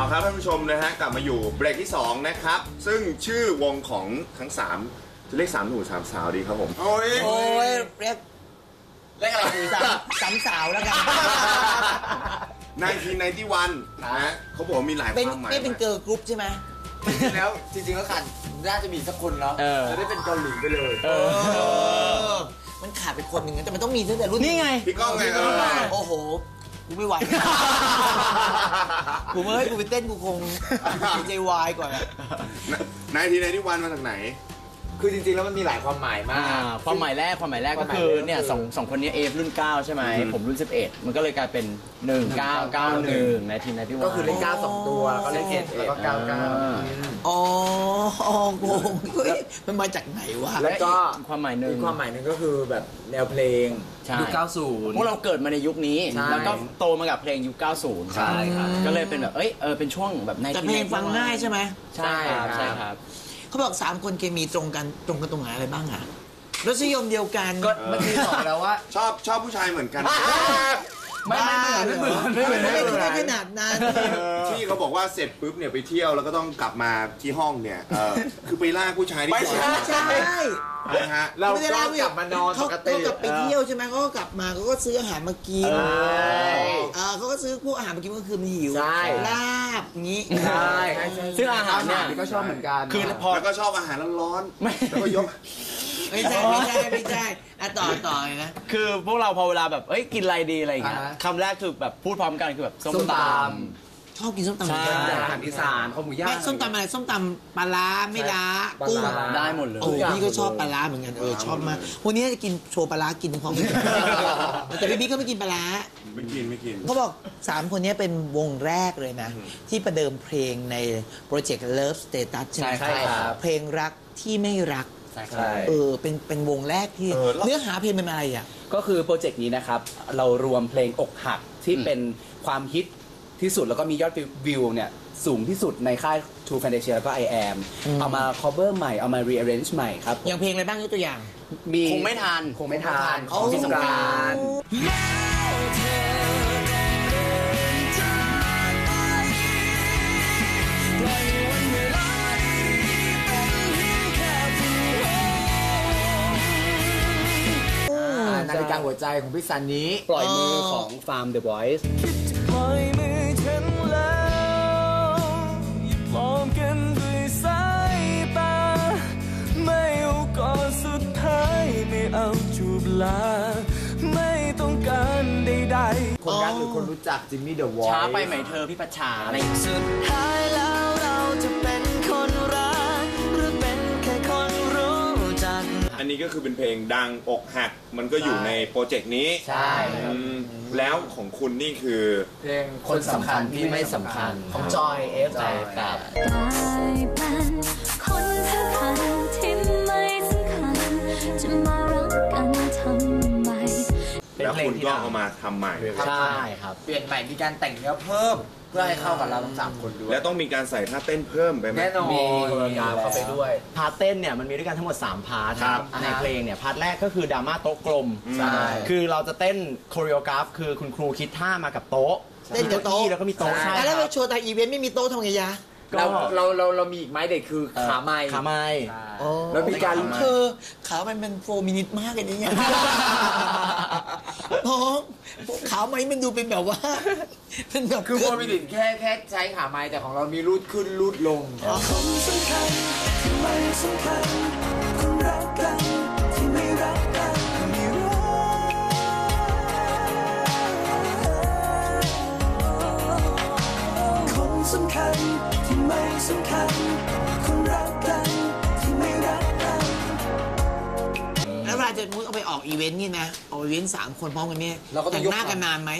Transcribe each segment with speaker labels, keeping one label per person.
Speaker 1: เอาครับท่านผู้ชมนะฮะกลับมาอยู่เบรกที่2นะครับซึ่งชื่อวงของทั้ง3จะเรียก3 หนุ่ม3 สาวดีครับผม
Speaker 2: โอ้ยเรียกอะไรดีสามสาวแล้วกัน
Speaker 1: 1991นะเขาบอกมีหลายความหมาย
Speaker 2: เป็นเกิร์ลกรุ๊ปใช่ไหม
Speaker 3: แล้วจริงๆแล้วขาดน่าจะมีสักคนเนาะจะได้เป็นเกาหลีไปเลย
Speaker 2: มันขาดไปคนหนึ่งแต่มันต้องมีตั้งแต่รุ่น
Speaker 4: นี่ไง
Speaker 1: พี่ก้องไง
Speaker 2: โอ้โหกูไม่ไหวกูไปเต้นกูคงใจวายก่อน
Speaker 1: 1991มาจากไหน
Speaker 3: คือจริงๆแล้วมันมีหลายความหมายมาก
Speaker 4: ความหมายแรกก็คือเนี่ยสองคนนี้เอฟรุ่น9ใช่ไหมผมรุ่น11มันก็เลยกลายเป็น1991ในทีมที่ว่า
Speaker 3: ก็คือเลข9 2ตัวก็เลข11แล้วก็99
Speaker 2: อ๋อโกงมันมาจากไหนวะ
Speaker 4: แล้วก็ความหมายหนึ่ง
Speaker 3: ก็คือแบบแนวเพลง
Speaker 4: ยุค90พวกเราเกิดมาในยุคนี้แล้วก็โตมากับเพลงยุค90ใช่ครับก็เลยเป็นแบบเป็นช่วงแบบใน
Speaker 2: เพลงฟังง่ายใช่ไหม
Speaker 4: ใช่ครับ
Speaker 2: เขาบอก3 คนเคมีตรงกันตรงไหนอะไรบ้างอะรสนิยมเดียวกัน
Speaker 3: ก็เมื่อกี้บอกแล้วว่า
Speaker 1: ชอบผู้ชายเหมือนกัน
Speaker 2: ไม่ขนาดนั้น
Speaker 1: ที่เขาบอกว่าเสร็จปุ๊บเนี่ยไปเที่ยวแล้วก็ต้องกลับมาที่ห้องเนี่ยคือไปล่าผู้ชายที่
Speaker 2: ไม่ใช่
Speaker 3: เราก็กลับมานอนปกติ
Speaker 2: เขากลับไปเที่ยวใช่ไหมเขาก็กลับมาเขาก็ซื้ออาหารมากินเขาก็ซื้อพวกอาหารมากินก็คือมันหิวลาบงี้
Speaker 3: ใช่
Speaker 4: ซึ่งอาหารเนี่ย
Speaker 3: ก็ชอบเหมือนกัน
Speaker 4: คือพอ
Speaker 1: แล้วก็ชอบอาหารร้อนๆแล้วก็ยก
Speaker 2: ไม่ใช่ต่อนะ
Speaker 4: คือพวกเราพอเวลาแบบกินอะไรดีอะไรอย่างเงี้ยคำแรกคือแบบพูดพร้อมกันคือแบบส้มตำ
Speaker 2: ชอบกินส้มตำ
Speaker 3: อาหารอีสานข้าวหมูย่าง
Speaker 2: ส้มตำอะไรส้มตำปลาร้าไม่ล้ากุ้ง
Speaker 4: ได้หมดเลย
Speaker 2: พี่ก็ชอบปลาร้าเหมือนกันชอบมากวันนี้จะกินโชว์ปลาร้ากินพร้อมกันแต่พี่ก็ไม่กินปลาร้า
Speaker 1: ไม่กิน
Speaker 2: เขาบอก3 คนนี้เป็นวงแรกเลยนะที่ประเดิมเพลงในโปรเจกต์ Love Status ใช่ไหมเพลงรักที่ไม่รักเป็นวงแรกที่เนื้อหาเพลงเป็นอะไรอ่ะ
Speaker 4: ก็คือโปรเจกต์นี้นะครับเรารวมเพลงอกหักที่เป็นความฮิตที่สุดแล้วก็มียอดวิวเนี่ยสูงที่สุดในค่าย True Fantasia แล้วก็ I Am เอามา cover ใหม่เอามา rearrange ใหม่ครับ
Speaker 2: อย่างเพลงอะไรบ้างยกตัวอย่าง
Speaker 4: มีคงไม่ทาน
Speaker 3: ของสงกรานต์นาฬิกาหัวใจของพี่ซันนี้
Speaker 4: ปล่อยมือของ Farm The Voice
Speaker 5: ปล่อยมือฉันแล้วอย่าปลอมกันด้วยสายตาไม่เอาก่อนสุดท้ายไม่เอาจูบลาไม่ต้องการใดๆ
Speaker 3: คนรักหรือคนรู้จักจิมมี่เดอะวอยซ์
Speaker 4: ช้าไปไหมเธอพี่ปัชชาอะไร
Speaker 5: สุดท้ายแล้วเราจะเป็นคนรักหรือเป็นแค่คนรู้จัก
Speaker 1: อันนี้ก็คือเป็นเพลงดังอกหักมันก็อยู่ในโปรเจกต์นี้
Speaker 3: ใช่
Speaker 1: แล้วของคุณนี่คือ
Speaker 3: เพลงคนสำคัญที่ไม่สำคัญของจอยเอฟ
Speaker 5: กับกลายเป็นคนสำคัญที่ไม่สำคัญจะมารักกันทำไม
Speaker 1: แล้วคุณก็เอามาทำใหม่
Speaker 4: ใช่ครับ
Speaker 3: เปลี่ยนใหม่มีการแต่งเนื้อเพิ่มเพื่อให้เข้ากับเราทั้ง3 คนด้วย
Speaker 1: แล้วต้องมีการใส่ท่าเต้นเพิ่มไปไหม
Speaker 3: แน่นอนมีเข้าไปด้วย
Speaker 4: พาร์ทเต้นเนี่ยมันมีด้วยกันทั้งหมด3 พาร์ทในเพลงเนี่ยพาร์ทแรกก็คือดราม่าโต๊ะกลมคือเราจะเต้นโคเรียกราฟคือคุณครูคิดท่ามากับโต๊ะ
Speaker 2: เต้นกับโต๊ะ
Speaker 4: แล้วก็มีโต๊ะใช่
Speaker 2: แล้วเราโชว์แต่อีเวนต์ไม่มีโต๊ะทำไงยะ
Speaker 3: เรามีอีกไม้เด็ดคือขาไม้แล้วมีการ
Speaker 2: ขาไม้มัน4 มินิทมากเลยเนี่ยน้องขาไม้มันดูเป็นแบบว่าเป็นแบบ
Speaker 3: คือ4 มินิทแค่ใช้ขาไม้แต่ของเรามีรูดขึ้นรูดลง
Speaker 5: คนสำคัญที่ไม่สำคัญคนรักกันที่ไม่รักกันไม่รักคนสำคัญที่ไม่สำคัญคนรักกันที่ไม่รักกัน
Speaker 2: แล้วเวลาจะมุดเอาไปออกอีเวนต์นี่นะออกอีเวนต์3 คนพร้อมกันเนี่ยแต่งหน้ากันนานไหม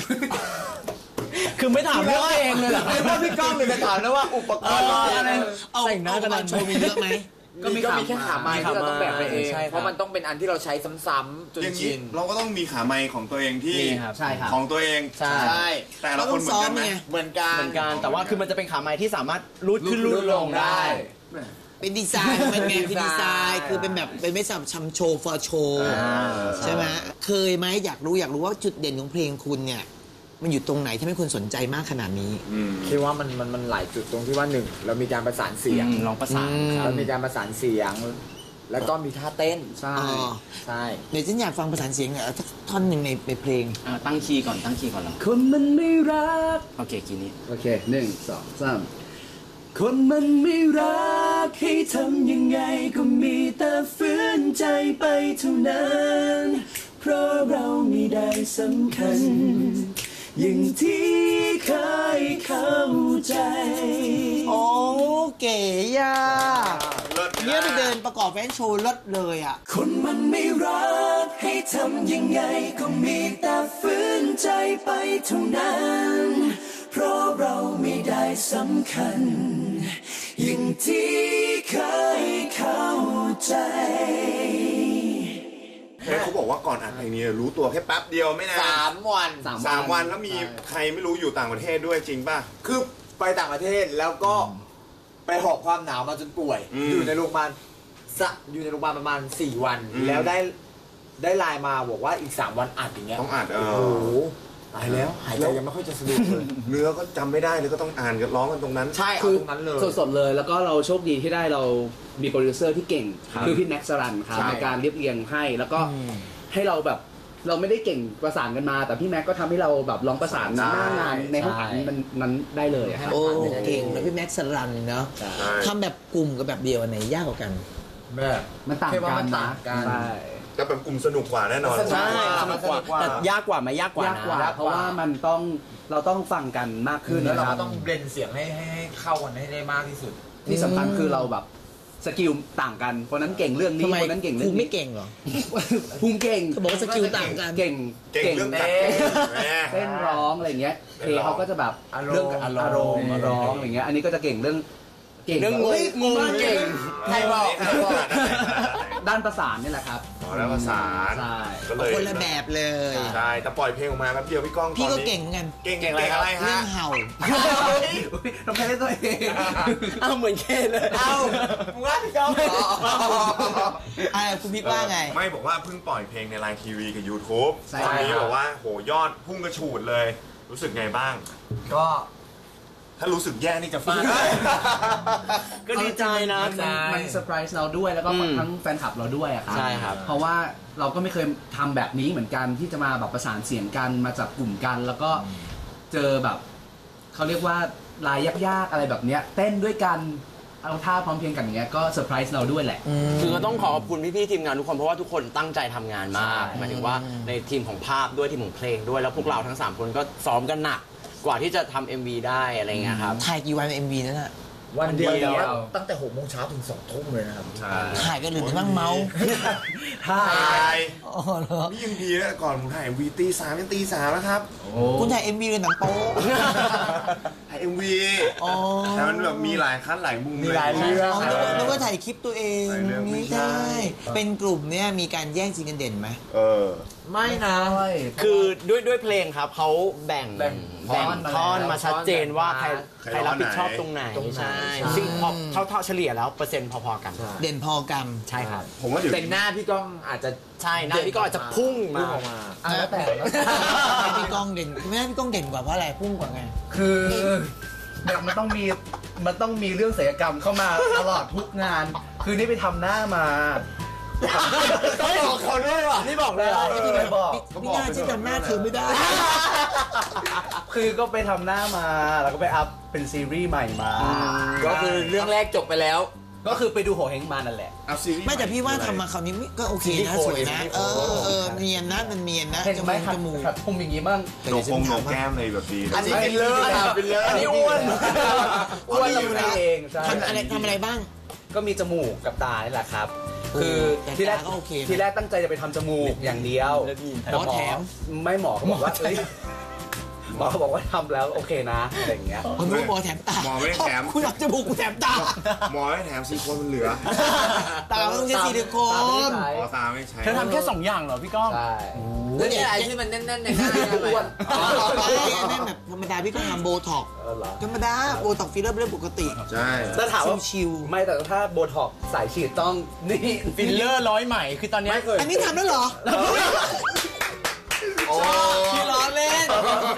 Speaker 4: คือไม่ถามเรื่องเองเลยเหรอ
Speaker 3: ว่าพี่ก้องเลยจะถามนะว่าอุปกรณ์อะไร
Speaker 2: แต่งหน้ากันนานโชว์มีเยอะไหม
Speaker 3: ก็มีแค่ขาไม้ที่เราต้องแบกไปเองเพราะมันต้องเป็นอันที่เราใช้ซ้ำๆจนชิน
Speaker 1: เราก็ต้องมีขาไม้ของตัวเองที่ของตัวเอง
Speaker 4: ใช่
Speaker 1: แต่ละคนเหมือนกันไหม
Speaker 3: เหมือนกัน
Speaker 4: แต่ว่าคือมันจะเป็นขาไม้ที่สามารถรูดขึ้นรูดลงได้
Speaker 2: เป็นดีไซน์มันไงคือดีไซน์คือเป็นแบบเป็นไม่สำหรับโชว์ฟอร์โชว์ใช่ไหมเคยไหมอยากรู้ว่าจุดเด่นของเพลงคุณเนี่ยมันอยู่ตรงไหนที่ให้คนสนใจมากขนาดนี้
Speaker 3: คิดว่ามันหลายจุดตรงที่ว่าหนึ่งเรามีการประสานเสียง
Speaker 4: ลองประสานครั
Speaker 3: เรา
Speaker 4: บ
Speaker 3: มีการประสานเสียง แล้วก็มีท่าเต้น
Speaker 4: ใช่
Speaker 2: อ๋อ
Speaker 3: ใช่
Speaker 2: เดี๋ยวฉันอยากฟังประสานเสียงเนี่ยสักท่อนหนึ่งในเพลง
Speaker 6: ตั้งคีย์ก่อนเหรอ
Speaker 4: คนมันไม่รัก
Speaker 6: โอเคคีย์นี้
Speaker 4: โอเค1 2 3คนมันไม่รักให้ทำยังไงก็มีแต่ฝืนใจไปเท่านั้นเพราะเราไม่ได้สำคัญอย่างที่เคยเข้าใจ
Speaker 2: โอ้เก๋ย่ะ
Speaker 1: เลิศ
Speaker 2: เนี่ยไปเดินประกอบแฟนโชว์รถเลยอ่ะ
Speaker 4: คนมันไม่รักให้ทำยังไงก็มีแต่ฝืนใจไปเท่านั้นเพราะเราไม่ได้สำคัญอย่างที่เคยเข้าใจ
Speaker 1: เขาบอกว่าก่อนอัดเพลงนี้รู้ตัวแค่แป๊บเดียวไม่นาน
Speaker 3: 3 วัน
Speaker 1: 3 วันแล้วมีใครไม่รู้อยู่ต่างประเทศด้วยจริงป่ะ
Speaker 3: คือไปต่างประเทศแล้วก็ไปหอบความหนาวมาจนป่วย อยู่ในโรงพยาบาลอยู่ในโรงพยาบาลประมาณ4 วัน แล้วได้ไลน์มาบอกว่าอีก3 วันอัดอย่างเงี้ย
Speaker 1: ต้องอัด
Speaker 3: โอ้โหตายแล้วหายใจยังไม่ค่อยจะสะดวกเลย
Speaker 1: เนื้อก็จำไม่ได้เลยก็ต้องอ่านกันร้องกันตรงนั้น
Speaker 3: ใช่เอา
Speaker 4: คือ
Speaker 3: ตรงนั้นเลย
Speaker 4: สดๆเลยแล้วก็เราโชคดีที่ได้เรามีโปรดิวเซอร์ที่เก่ง คือพี่แม็กซ์สรันครับ
Speaker 1: ใช่
Speaker 4: ในการเรียบเรียงให้แล้วก็ให้เราแบบเราไม่ได้เก่งประสานกันมา แต่พี่แม็กก็ทำให้เราแบบลองประสานหน้างานในห้องอัดนั้นได้เลยอะครับ
Speaker 2: โอ้เก่งแล้วพี่แม็กซ์สรันเนาะ
Speaker 1: ใช่
Speaker 2: ทำแบบกลุ่มกับแบบเดียวอันไหนยากกว่ากัน
Speaker 3: แม่
Speaker 4: มันต่าง
Speaker 3: แค่ว่า
Speaker 4: กั
Speaker 3: มัน น
Speaker 4: นะ
Speaker 3: ต่างกัน
Speaker 4: ใช่
Speaker 1: แต่เป็นกลุ่มสนุกกว่าแน่นอน
Speaker 3: ใช่
Speaker 6: สนุกกว่าแต่ยากกว่าไหมยากกว่าย
Speaker 4: ากกว่า
Speaker 6: นะ
Speaker 4: เพราะว่ามันต้องเราต้องฟังกันมากขึ้น
Speaker 3: แล้วเรา
Speaker 4: นะค
Speaker 3: ก็
Speaker 4: รับ
Speaker 3: ต้องเบรนเสียงให้เข้ากันให้ได้มากที่สุด
Speaker 4: ที่สำคัญคือเราแบบสกิลต่างกันคนนั้นเก่งเรื่องนี้
Speaker 2: ทำไม
Speaker 4: คนนั้นเก่งเรื่
Speaker 2: ภู
Speaker 4: อง
Speaker 2: มิ
Speaker 4: นี้
Speaker 2: ไม่เก่งเหรอ
Speaker 4: ภูมิเก่ง
Speaker 2: เขาบอกว่าสกิลต่างกัน
Speaker 4: เก่ง
Speaker 1: เก่งเรื่องการเต้น
Speaker 4: เต้นร้องอะไรเงี้ยเพลงเขาก็จะแบบ
Speaker 3: อารมณ์
Speaker 4: เรื่องอารมณ์ร้องอะไรเงี้ยอันนี้ก็จะเก่งเรื่องเก่ง
Speaker 6: เรื่อง
Speaker 4: แบบ
Speaker 6: งูเก่ง
Speaker 3: ใครบอก
Speaker 4: ด้านประสานนี่แหละครับ
Speaker 1: อ๋อแล้วประสาน
Speaker 4: ใช่
Speaker 1: ก็เลย
Speaker 2: คนละแบบเลย
Speaker 1: ใช่แต่ปล่อยเพลงออกมาแป๊บเดียวพี่ก้อง
Speaker 2: พี่ก็
Speaker 1: ตอนนี้
Speaker 2: เก่งเหมือนกัน
Speaker 1: เก่งอะไรอะไร
Speaker 2: เรื่
Speaker 1: ฮะ
Speaker 2: องเห่า
Speaker 4: ทำไมได้ตัวเอง
Speaker 6: อ้าวเหมือนเคเลย
Speaker 3: เอ้ามึงว่าพี่ก้องเหรอ
Speaker 2: อะไรคุณพี่ว่าไง
Speaker 1: ไม่บอกว่าเพิ่งปล่อยเพลงในไลน์ทีวีกับ YouTube ตอนนี้บอกว่าโหยอดพุ่งกระฉูดเลย รู้สึกไงบ้าง
Speaker 3: ก็
Speaker 1: ถ้ารู้สึกแย่นี่จะฟาด
Speaker 6: ก็ดีใจนะ
Speaker 4: มันเซอร์ไพรส์เราด้วยแล้วก็ทั้งแฟนคลับเราด้วยอะครับ
Speaker 6: ใช่ครับ
Speaker 4: เพราะว่าเราก็ไม่เคยทำแบบนี้เหมือนกันที่จะมาแบบประสานเสียงกันมาจับกลุ่มกัน แล้วก็เจอแบบเขาเรียกว่าลายยากๆอะไรแบบเนี้ยเต้นด้วยกันเอาท่าพร้อมเพรียงกันอย่างเงี้ยก็เซอร์ไพรส์เราด้วยแหละ
Speaker 6: คือก็ต้องขอขอบคุณพี่ๆทีมงานทุกคนเพราะว่าทุกคนตั้งใจทำงานมาก
Speaker 4: ใช่
Speaker 6: หมายถึงว่าในทีมของภาพด้วยทีมของเพลงด้วยแล้วพวกเราทั้ง 3 คนก็ซ้อมกันหนักกว่าที่จะทำ MV ได้อะไรเงี้ยครับ
Speaker 2: ถ่ายกี่วันเอ็มวีนั่นน่ะ
Speaker 3: วันเดียว
Speaker 6: วันเดียว
Speaker 3: ตั้งแต่6 โมงเช้าถึง2 ทุ่มเลยนะครับ
Speaker 2: ถ่ายกันหรือนั่งเมาส์
Speaker 1: ถ่าย
Speaker 2: อ๋อเหรอ
Speaker 1: นี่ยังดีนะก่อนผมถ่าย MV ตี 3ยังตี 3แล้วครับ
Speaker 2: คุณถ่ายเอ็มวีเลยหนังโป๊
Speaker 1: ถ่าย MV
Speaker 2: อ๋อ
Speaker 1: แต่มันแบบมีหลายคัดหลายมุม
Speaker 3: มีหลายเรื่อง
Speaker 2: อ๋อนึกว่าถ่ายคลิปตัวเอง
Speaker 1: หลายเรื่องไม่
Speaker 2: ไม่
Speaker 1: ใช่
Speaker 2: ได้เป็นกลุ่มเนี่ยมีการแย่งซีนกันเด่นไหม
Speaker 1: เออ
Speaker 3: ไม่นะ
Speaker 6: คือด้วยเพลงครับเขาแบ่ง
Speaker 3: แบ่ง
Speaker 6: ท่อนมาชัดเจนว่าใคร
Speaker 1: ใคร
Speaker 6: ใครรับผิดชอบตรงไหน
Speaker 3: ตรงไหน
Speaker 6: ใช่
Speaker 3: ใช่
Speaker 6: ซึ่งพอเท่าเฉลี่ยแล้วเปอร์เซ็นต์พอๆกัน
Speaker 2: เด่นพอกัน
Speaker 6: ใช่ครับ
Speaker 1: ผมว่าเดี๋ยว
Speaker 3: แต่หน้าพี่ก้องอาจจะ
Speaker 6: ใช่หน้าพี่ก็อาจจะพุ่งมา
Speaker 3: ออกมาแล้วแต่
Speaker 2: พี่ก้องเด่นไม่ใช่พี่ก้องเด่นกว่าเพราะอะไรพุ่งกว่าไง
Speaker 4: คือแบบมันต้องมีเรื่องศิลปกรรมเข้ามาตลอดทุกงาน คือนี่ไปทำหน้ามา
Speaker 3: ต้องบอกเขาด้วยว่ะ
Speaker 6: นี่บอกเลยเหรอ
Speaker 4: ที่ไม่บอก
Speaker 2: นี่น่าจะจำหน้าเธอไม่ได้
Speaker 4: คือก็ไปทำหน้ามาแล้วก็ไปอัพเป็นซีรีส์ใหม่มา
Speaker 3: ก็คือเรื่องแรกจบไปแล้ว
Speaker 4: ก็คือไปดูโหเฮงมานั่นแหละ
Speaker 1: เอาซีรีส์
Speaker 2: ไม่แต่พี่ว่าทำมาคราวนี้ก็โอเคนะสวยนะ เออเนียนนะมันเนียนนะ
Speaker 4: เห็นไหม
Speaker 2: จมูก
Speaker 4: ขัดพุงอย่างงี้บ้าง
Speaker 1: โหนกงโหนกแก้มเลยแบบดี
Speaker 3: อันนี้เป็นเลิศอ่ะเป็นเลิศ
Speaker 4: อันนี้อ้วนอ้วนเราดูแลเองใช่
Speaker 2: ทำอะไรบ้าง
Speaker 4: ก็มีจมูกกับตานี่แหละครับ คือ
Speaker 2: แต่
Speaker 4: ที่แรก
Speaker 2: ตาก็โอเคนะ
Speaker 4: ที่แรกตั้งใจจะไปทำจมูกอย่างเดียว
Speaker 2: หมอแถม
Speaker 4: ไม่หมอเขาบอกว่าเอ้ยหมอเขาบอกว่าทำแล้วโอเคนะอะไรอย่างเงี้ย
Speaker 2: ผมรู้หมอแถมตา
Speaker 1: หมอไม่ได้แถม
Speaker 2: คุณอยากจมูกกูแถมตา
Speaker 1: หมอให้แถมซิลิโคนมันเหลือ
Speaker 2: ตาต้องใช้ซิลิโคน
Speaker 1: หมอตาไม่ใช้
Speaker 6: เธอทำแค่ 2 อย่างเหรอพี่ก้อง
Speaker 4: ใช่
Speaker 3: แล้วนี่อะไรที่มันแน่นๆในหน้าอะไร
Speaker 4: อ้วน
Speaker 2: ไม่อันนั้นแบบธรรมดาพี่ก็ทำโบท็อกซ์
Speaker 4: เหรอ
Speaker 2: ธรรมดาโบท็อกซ์ฟิลเลอร์เรื่องปกติ
Speaker 1: ใช่
Speaker 4: ถ้าถามว่า
Speaker 2: ชิว
Speaker 4: ไม่แต่ถ้าโบท็อกซ์สายฉีดต้องนี่
Speaker 6: ฟิลเลอร์ร้อยใหม่คือตอนเนี้ย
Speaker 2: ๆอันนี้ทำแล้วเหรอ
Speaker 1: โอ้
Speaker 2: พี่ล้อเล่น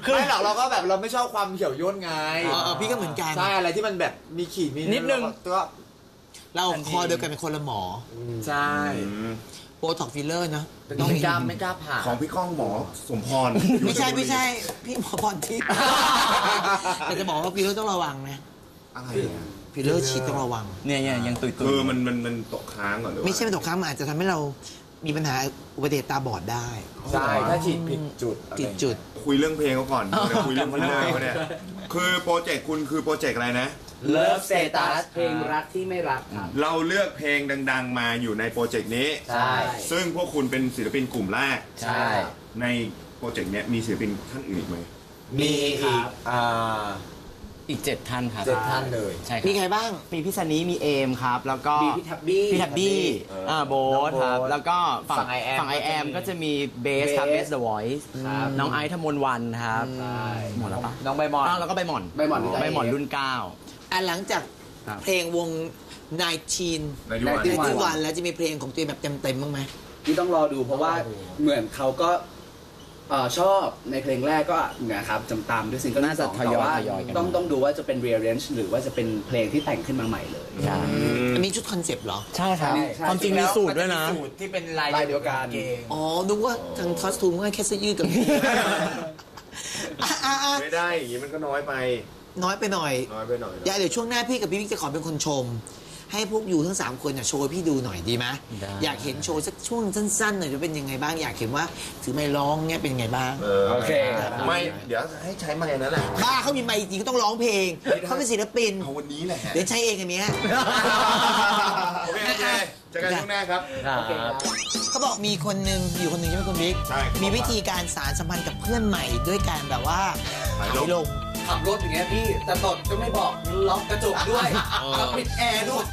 Speaker 3: ไม่หรอกเราก็แบบเราไม่ชอบความเหี่ยวย่นไง
Speaker 2: พี่ก็เหมือนกัน
Speaker 3: ใช่อะไรที่มันแบบมีขีดมี
Speaker 6: นิดนึง
Speaker 3: ตัว
Speaker 2: เราคอเดียวกันเป็นคนละหมอ
Speaker 3: ใช่
Speaker 2: โบท็อกฟิลเลอร์นะ
Speaker 3: ต้องไม่กล้าผ่า
Speaker 1: ของพี่ก้องหมอสมพร
Speaker 2: ไม่ใช่พี่หมอพรทิพย์แต่จะบอกว่าฟิลเลอร์ต้องระวังนะ
Speaker 1: อะไรอ่ะ
Speaker 2: ฟิลเลอร์ฉีดต้องระวัง
Speaker 6: เนี่ยยังตุย
Speaker 1: คือมันตกค้างก่อนหรือว่า
Speaker 2: ไม่ใช่เป็นตกค้างมันอาจจะทำให้เรามีปัญหาอุบัติเหตุตาบอดได้
Speaker 3: ใช่ถ้าฉีดผิดจุด
Speaker 2: ติดจุด
Speaker 1: คุยเรื่องเพลงเขาก่อนเดี๋ยวคุยเรื่องเพลงเขาเนี่ยคือโปรเจกต์คุณคือโปรเจกต์อะไรนะ
Speaker 3: Love Status
Speaker 4: เพลงรักที่ไม่รักครับ
Speaker 1: เราเลือกเพลงดัง ๆ มาอยู่ในโปรเจกต์นี้
Speaker 3: ใช่
Speaker 1: ซึ่งพวกคุณเป็นศิลปินกลุ่มแรก
Speaker 3: ใช่
Speaker 1: ในโปรเจกต์เนี้ยมีศิลปินท่านอื่นอีกไหม
Speaker 3: มีอีก
Speaker 6: อีก 7 ท่านครับ
Speaker 3: 7 ท่านเลย
Speaker 6: ใช่ค
Speaker 2: มี
Speaker 6: รับ
Speaker 2: ใครบ้าง
Speaker 6: มีพี่ซันนี่มีเอมครับ แล้วก็
Speaker 4: มีพี่ทับบี้
Speaker 6: พี่ทับบี้โบ๊ทครับ
Speaker 3: โบ๊ท
Speaker 6: แล้วก็ฝั่
Speaker 3: ฝั่
Speaker 6: ง
Speaker 3: ง I am
Speaker 6: ฝั่งไอแอมก็จะมีเบสครับเบส The Voice
Speaker 3: ครับ
Speaker 6: น้องไอซ์ธมนวันครับ
Speaker 3: ใช่
Speaker 6: หมดแล้วปะ
Speaker 3: น้องใบมอน
Speaker 6: แล้วก็ใบหม่อน
Speaker 4: ใบหม่อน
Speaker 6: ใบหม่อนรุ่น
Speaker 2: หลังจาก
Speaker 6: ครับ
Speaker 2: เพลงวง19
Speaker 1: ในยุค
Speaker 2: ใน
Speaker 1: วัน
Speaker 2: ที่วันแล้วจะมีเพลงของตัวเองแบบเต็มๆบ้างไหม
Speaker 4: ที่ต้องรอดูเพราะว่าเหมือนเขาก็ชอบในเพลงแรกก็นะครับจำตามด้วยซิงเกิลที่สอง
Speaker 6: น่าจะทยอย
Speaker 4: แต่ว่า
Speaker 6: ทยอยกัน
Speaker 4: ต้องดูว่าจะเป็น rearrange หรือว่าจะเป็นเพลงที่แต่งขึ้นมาใหม่เลย
Speaker 6: ใช่
Speaker 2: อันนี้ชุดคอนเซปต์เหรอ
Speaker 6: ใช่ครับ
Speaker 4: ใช่
Speaker 6: ความจริงมีสูตรด้วยนะ
Speaker 3: สูตรที่เป็นลาย
Speaker 4: ลายเดียวกัน
Speaker 3: เกง
Speaker 2: อ๋อนึกว่าทางคอสตูมก็แค่เสื้อยืดกับ
Speaker 1: ไม่ได้อย่างนี้มันก็น้อยไป
Speaker 2: น้อยไปหน่อย
Speaker 1: น้อยไปหน่อย
Speaker 2: อย่าเดี๋ยวช่วงหน้าพี่กับพี่วิกจะขอเป็นคนชม ให้พวกอยู่ทั้ง 3 คนโชว์ให้พี่ดูหน่อยดีไหม
Speaker 6: ได้
Speaker 2: อยากเห็นโชว์สักช่วงสั้นๆหน่อยจะเป็นยังไงบ้าง อยากเห็นว่าถือไม้ร้องเนี่ยเป็นยังไงบ้าง
Speaker 3: โอเค
Speaker 1: ไม่เดี๋ยวให้ใช้ไม้นั่นแหละ
Speaker 2: บ้าเขามีไมค์จริงก็ต้องร้องเพลงเขาเป็นศิลปิน
Speaker 1: เอาวันนี้แหละ
Speaker 2: เดี๋ยวใช้เองอันเนี้ย
Speaker 1: โอเคเจอกันช่วงหน้าครับ
Speaker 2: เขาบอกมีคนหนึ่งอยู่คนหนึ่งใช่ไหมคุณบิ๊ก
Speaker 1: ใช่ครับ
Speaker 2: มีวิธีการสารสัมพันธ์กับเพื่อนใหม่ด้วยการแบบว่า
Speaker 1: ถ่ายลง
Speaker 2: ถ่ายลง
Speaker 4: ขับรถอย่างเงี้ยพี่แต่ตดก็ไม่บอกล็อกกระจกด้วยปิดแอร์ด้วย